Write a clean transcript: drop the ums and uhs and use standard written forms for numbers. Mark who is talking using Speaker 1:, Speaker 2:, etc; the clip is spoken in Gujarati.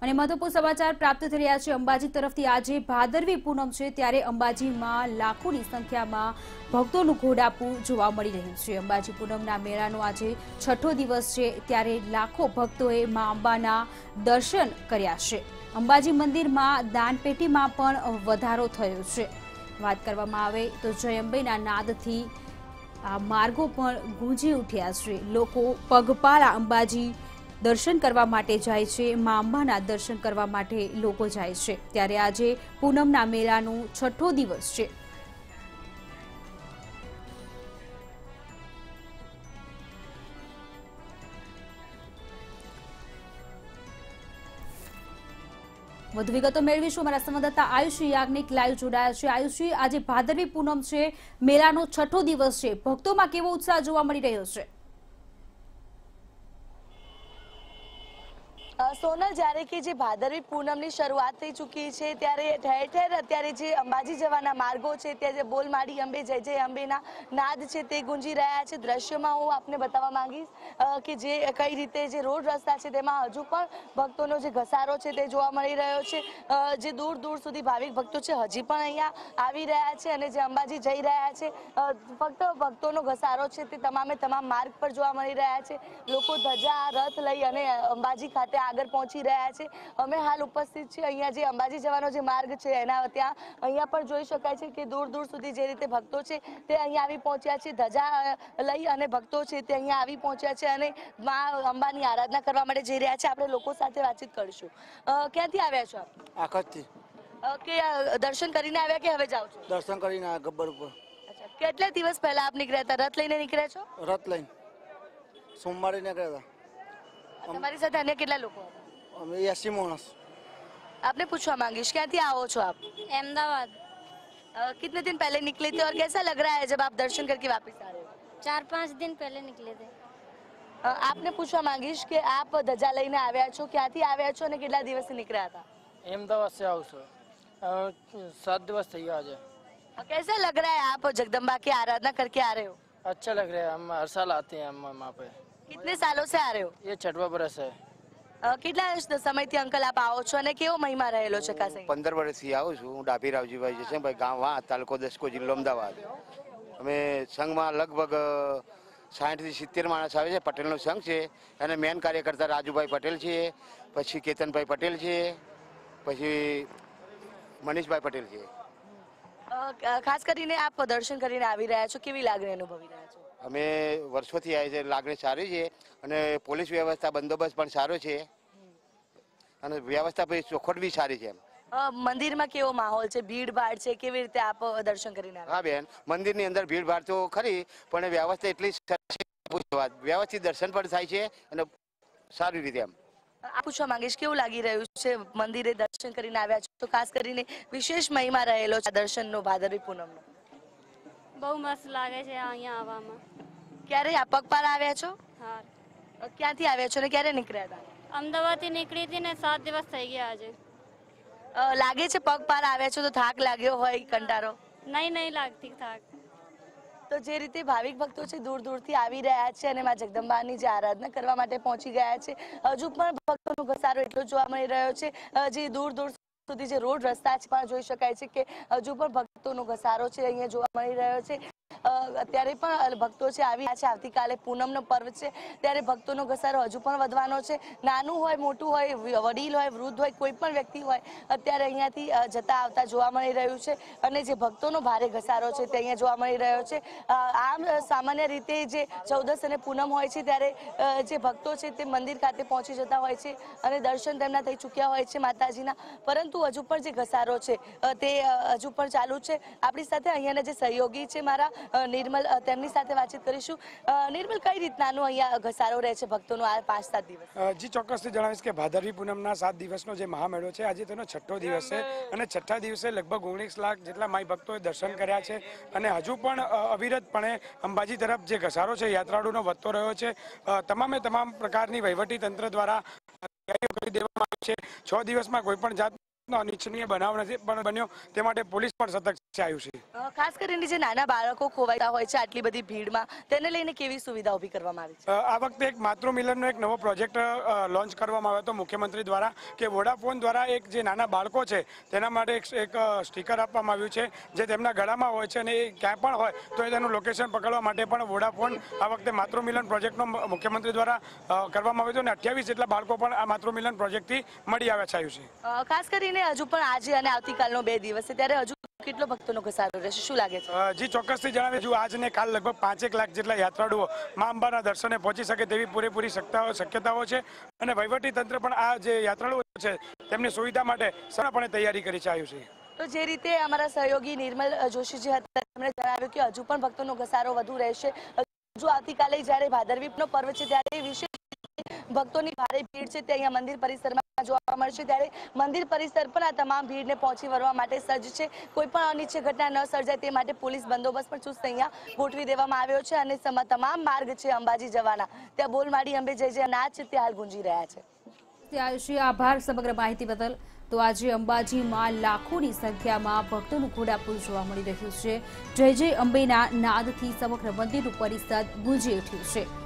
Speaker 1: અને મહત્વપૂર્ણ સમાચાર પ્રાપ્ત થઈ રહ્યા છે અંબાજી તરફથી। આજે ભાદરવી પૂનમ છે ત્યારે અંબાજીમાં લાખોની સંખ્યામાં ભક્તોનું ઘોડાપુર જોવા મળી રહ્યું છે। અંબાજી પૂનમના મેળાનો આજે છઠ્ઠો દિવસ છે ત્યારે લાખો ભક્તોએ મા અંબાના દર્શન કર્યા છે। અંબાજી મંદિરમાં દાનપેટીમાં પણ વધારો થયો છે। વાત કરવામાં આવે તો જય અંબેના નાદથી આ માર્ગો પણ ગુંજી ઉઠ્યા છે। લોકો પગપાળા અંબાજી દર્શન કરવા માટે જાય છે। મા અંબાના દર્શન કરવા માટે લોકો જાય છે ત્યારે આજે પૂનમના મેળાનો છઠ્ઠો દિવસ છે। વધુ વિગતો મેળવીશું અમારા સંવાદદાતા આયુષી યાજ્ઞિક લાઈવ જોડાયા છે। આયુષી, આજે ભાદરવી પૂનમ છે, મેળાનો છઠ્ઠો દિવસ છે, ભક્તોમાં કેવો ઉત્સાહ જોવા મળી રહ્યો છે?
Speaker 2: સોનલ, જ્યારે કે જે ભાદરવી પૂનમની શરૂઆત થઈ ચૂકી છે ત્યારે ઠેર ઠેર અત્યારે જે અંબાજી જવાના માર્ગો છે ત્યાં જે બોલ માડી અંબે જય જય અંબેના નાદ છે તે ગુંજી રહ્યા છે। દ્રશ્યમાં હું આપને બતાવવા માંગીશ કે જે કઈ રીતે જે રોડ રસ્તા છે તેમાં હજુ પણ ભક્તોનો જે ઘસારો છે તે જોવા મળી રહ્યો છે। જે દૂર દૂર સુધી ભાવિક ભક્તો છે હજી પણ અહીંયા આવી રહ્યા છે અને જે અંબાજી જઈ રહ્યા છે ફક્ત ભક્તોનો ઘસારો છે તે તમામે તમામ માર્ગ પર જોવા મળી રહ્યા છે। લોકો ધજા રથ લઈ અને અંબાજી ખાતે આગળ પહોંચી રહ્યા છે। અમે હાલ ઉપસ્થિત છીએ અહીંયા જે અંબાજી જવાનો જે માર્ગ છે એના ત્યાં અહીંયા પણ જોઈ શકાય છે કે દૂર દૂર સુધી જે રીતે ભક્તો છે તે અહીંયા આવી પહોંચ્યા છે। ધજા લઈ અને ભક્તો છે તે અહીંયા આવી પહોંચ્યા છે અને મા અંબાની આરાધના કરવા માટે જઈ રહ્યા છે। આપણે લોકો સાથે વાતચીત કરીશું। ક્યાંથી આવ્યા છો આપ?
Speaker 3: આખતથી।
Speaker 2: કે દર્શન કરીને આવ્યા કે હવે જાઓ છો?
Speaker 3: દર્શન કરીને આવ્યા ગબ્બર ઉપર।
Speaker 2: અચ્છા, કેટલા દિવસ પહેલા આપ નીકળ્યા હતા? રથ લઈને નીકળ્યા છો?
Speaker 3: રથ લઈને સોમવારે નીકળ્યા હતા।
Speaker 2: તમારી સાથે અન્ય કેટલા લોકો હતા?
Speaker 3: અમે 80 માણસ।
Speaker 2: आपने पूछवा मांगिश क्याथी आओ છો आप?
Speaker 4: अहमदाबाद।
Speaker 2: कितने दिन पहले निकले थे और कैसा लग रहा है जब आप दर्शन करके वापस आ रहे हो?
Speaker 4: 4-5 दिन पहले निकले थे।
Speaker 2: आपने पूछवा मांगिश કે આપ ધજા લઈને આવ્યા છો, ક્યાંથી આવ્યા છો અને કેટલા દિવસથી નીકળ્યા હતા?
Speaker 5: अहमदाबाद से आओ सर, 7 दिवस થઈ ગયા છે।
Speaker 2: कैसा लग रहा है आप जगदम्बा की आराधना करके आ रहे हो?
Speaker 5: अच्छा लग रहा है, हम हर साल आते हैं हम वहाँ पे।
Speaker 2: कितने सालों से आ रहे हो?
Speaker 5: ये 6वां बरस है।
Speaker 2: કેટલા સમયથી અંકલ આપ આવો છો અને કેવો મહિમા રહેલો છે કાસે?
Speaker 6: 15 વર્ષથી આવું છું। હું ડાભી રાવજીભાઈ જયસિંહભાઈ, ગામ વાં, તાલુકો દસકો, જિલ્લો અમદાવાદ। અમે સંઘમાં લગભગ 60 થી 70 માણસ આવે છે। પટેલનો સંઘ છે અને મેન કાર્યકર્તા રાજુભાઈ પટેલ છે, પછી કેતનભાઈ પટેલ છે, પછી મનીષભાઈ પટેલ છે।
Speaker 2: ખાસ કરીને આપ દર્શન કરીને આવી રહ્યા છો, કેવી લાગણી અનુભવી રહ્યા છો?
Speaker 6: અમે વર્ષોથી આવે છે, લાગણી સારી છે અને પોલીસ વ્યવસ્થા બંદોબસ્ત પણ સારો છે અને વ્યવસ્થા પછી ચોખવટ બી સારી છે।
Speaker 2: મંદિરમાં કેવો માહોલ છે, ભીડ ભાડ છે, કેવી રીતે આપ દર્શન કરીને આવ્યા?
Speaker 6: હા બેન, મંદિરની અંદર ભીડ ભાડ તો ખરી પણ વ્યવસ્થા એટલી વ્યવસ્થિત દર્શન પણ થાય છે અને સારી રીતે એમ।
Speaker 2: પૂછવા માંગીશ કેવું લાગી રહ્યું છે મંદિરે દર્શન કરીને આવ્યા છો તો ખાસ કરીને વિશેષ મહિમા રહેલો છે દર્શનનો ભાદરવી પૂનમનો?
Speaker 4: બહુ મસ્ત લાગે છે અહીંયા આવવામાં।
Speaker 2: ક્યારે આપ પગપાળા આવ્યા છો?
Speaker 4: હા।
Speaker 2: ક્યાંથી આવ્યા છો ને ક્યારે નીકળ્યા હતા?
Speaker 4: અમદાવાદથી નીકળી હતી ને 7 દિવસ થઈ ગયા આજે।
Speaker 2: લાગે છે પગપાળા આવ્યા છો તો થાક લાગ્યો હોય, કંટાળો?
Speaker 4: નહીં લાગતી થાક।
Speaker 2: તો જે રીતે ભાવિક ભક્તો છે દૂર દૂરથી આવી રહ્યા છે અને મા જગદંબાની જે આરાધના કરવા માટે પહોંચી ગયા છે, હજુ પણ ભક્તોનો ઘસારો એટલો જોવા મળી રહ્યો છે। જે દૂર દૂર સુધી જે રોડ રસ્તા છે પણ જોઈ શકાય છે કે હજુ પણ ભક્તોનો ઘસારો છે અહીંયા જોવા મળી રહ્યો છે। અત્યારે પણ ભક્તો છે આવી રહ્યા છે। આવતીકાલે પૂનમનો પર્વ છે ત્યારે ભક્તોનો ઘસારો હજુ પણ વધવાનો છે। નાનું હોય, મોટું હોય, વડીલ હોય, વૃદ્ધ હોય, કોઈ પણ વ્યક્તિ હોય અત્યારે અહીંયાથી જતા આવતા જોવા મળી રહ્યું છે અને જે ભક્તોનો ભારે ઘસારો છે તે અહીંયા જોવા મળી રહ્યો છે। આમ સામાન્ય રીતે જે 14 અને પૂનમ હોય છે ત્યારે જે ભક્તો છે તે મંદિર ખાતે પહોંચી જતા હોય છે અને દર્શન તેમના થઈ ચૂક્યા હોય છે માતાજીના, પરંતુ હજુ પણ જે ઘસારો છે તે હજુ પણ ચાલુ છે। આપણી સાથે અહીંયાના જે સહયોગી છે મારા નિર્મલ, તેમની સાથે વાતચીત કરીશું। નિર્મલ, કઈ રીતનાનો અહીંયા ઘસારો રહે છે ભક્તોનો આ 5-7 દિવસ?
Speaker 7: જી ચોક્કસથી જણાવીશ કે ભાદરવી પૂનમના 7 દિવસનો જે મહામેળો છે આજે તેનો છઠ્ઠો દિવસ છે અને છઠ્ઠા દિવસે લગભગ 19 લાખ જેટલા માઈ ભક્તોએ દર્શન કર્યા છે અને હજુ પણ અવિરતપણે અંબાજી તરફ જે ઘસારો છે યાત્રાળુનો વધતો રહ્યો છે। તમામે તમામ પ્રકારની વહીવટી તંત્ર દ્વારા તૈયારીઓ કરી દેવામાં આવી છે। 6 દિવસમાં કોઈ પણ જાત અનિચ્છનીય બનાવ નથી પણ બન્યો, તે માટે પોલીસ પણ સતર્ક થયું છે.
Speaker 2: ખાસ કરીને જે નાના બાળકો ખોવાતા હોય છે આટલી બધી ભીડમાં, તેને લઈને કેવી સુવિધા ઊભી કરવામાં આવી છે?
Speaker 7: આ વખતે એક માતૃમિલનનો એક નવો પ્રોજેક્ટ લોન્ચ કરવામાં આવ્યો હતો મુખ્યમંત્રી દ્વારા, કે વોડાફોન દ્વારા એક જે નાના બાળકો છે તેના માટે એક સ્ટીકર આપવામાં આવ્યું છે જે તેમના ગળામાં હોય છે, અને એ ક્યાંય પણ હોય તો એ તેનું લોકેશન પકડવા માટે પણ વોડાફોન આ વખતે માતૃમિલન પ્રોજેક્ટનો મુખ્યમંત્રી દ્વારા કરવામાં આવ્યો હતો, અને 28 જેટલા બાળકો પણ આ માતૃમિલન પ્રોજેક્ટથી મળી આવ્યા છે.
Speaker 2: ખાસ કરીને હજુ પણ આજે અને આવતીકાલનો 2 દિવસ છે, ત્યારે હજુ કેટલો ભક્તોનો ઘસારો રહેશે, શું લાગે છે?
Speaker 7: જી ચોક્કસથી જણાવે, જો આજ ને કાલ લગભગ 5 લાખ જેટલા યાત્રાળુઓ મા અંબાના દર્શને પહોંચી શકે તેવી પૂરેપૂરી શક્યતાઓ છે, અને વહીવટી તંત્ર પણ આ જે યાત્રાળુઓ છે તેમની સુવિધા માટે સંપૂર્ણપણે તૈયારી કરી ચાલ્યું છે.
Speaker 2: તો જે રીતે અમારા સહયોગી નિર્મલ જોશીજી હતા તેમણે જણાવ્યું કે હજુ પણ ભક્તોનો ઘસારો વધુ રહેશે. હજુ આવતીકાલે જ્યારે ભાદરવીનો પર્વ છે ત્યારે વિશેષ ભક્તોની ભારે ભીડ છે તે અહીંયા મંદિર પરિસરમાં જોવા મળશે, ત્યારે મંદિર પરિસર પણ આ તમામ ભીડને પહોંચી વળવા માટે સજ્જ છે. કોઈ પણ અનિચ્છનીય ઘટના ન સર્જાય તે માટે પોલીસ બંદોબસ્ત પણ ચુસ્ત અહીંયા ગોઠવી દેવામાં આવ્યો છે, અને તમામ માર્ગ છે અંબાજી જવાના ત્યાં બોલમાડી અંબે જય જય નાદ છે તે હાલ ગુંજી રહ્યા છે.
Speaker 1: ત્યારથી આભાર સમગ્ર માહિતી બદલ. તો આજે અંબાજીમાં લાખોની સંખ્યામાં ભક્તોનું ઘોડાપુર જોવા મળી રહ્યું છે. જય જય અંબેના નાદથી સમગ્ર મંદિરનું પરિસર ગુંજી ઉઠ્યું છે.